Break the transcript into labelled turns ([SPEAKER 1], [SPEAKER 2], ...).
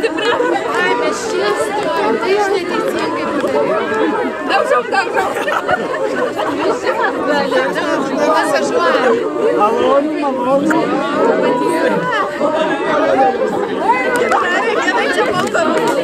[SPEAKER 1] Ai, mes šis, tai aš neteisingai padariau. Daugiau. Masažuojam.
[SPEAKER 2] Malonu.
[SPEAKER 1] Gerai, čia baltarų.